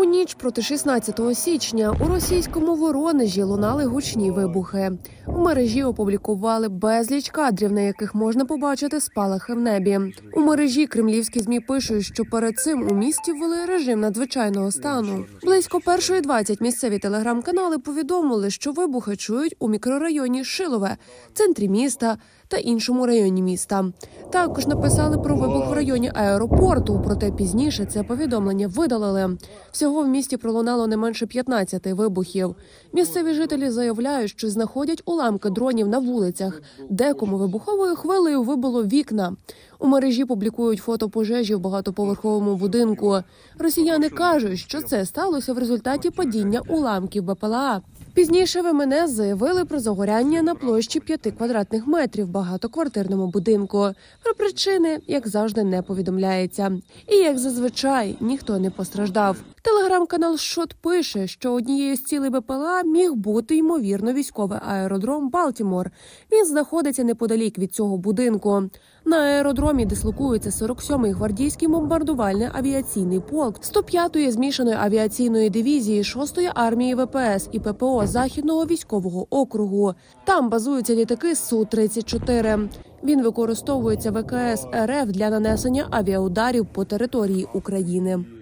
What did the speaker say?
У ніч проти 16 січня у російському Воронежі лунали гучні вибухи. У мережі опублікували безліч кадрів, на яких можна побачити спалахи в небі. У мережі кремлівські ЗМІ пишуть, що перед цим у місті ввели режим надзвичайного стану. Близько 1:20 місцеві телеграм-канали повідомили, що вибухи чують у мікрорайоні Шилове, центрі міста та іншому районі міста. Також написали про вибух в районі аеропорту, проте пізніше це повідомлення видалили. Всього в місті пролунало не менше 15 вибухів. Місцеві жителі заявляють, що знаходять уламки дронів на вулицях. Декому вибуховою хвилею вибило вікна. У мережі публікують фото пожежі в багатоповерховому будинку. Росіяни кажуть, що це сталося в результаті падіння уламків БПЛА. Пізніше в МНС заявили про загоряння на площі 5 квадратних метрів в багатоквартирному будинку. Про причини, як завжди, не повідомляється. І, як зазвичай, ніхто не постраждав. Телеграм-канал «Шот» пише, що однією з цілей БПЛА міг бути, ймовірно, військовий аеродром Балтімор. Він знаходиться неподалік від цього будинку. На аеродромі дислокується 47-й гвардійський бомбардувальний авіаційний полк 105-ї змішаної авіаційної дивізії 6-ї армії ВПС і ППО Західного військового округу. Там базуються літаки Су-34. Він використовується ВКС РФ для нанесення авіаударів по території України.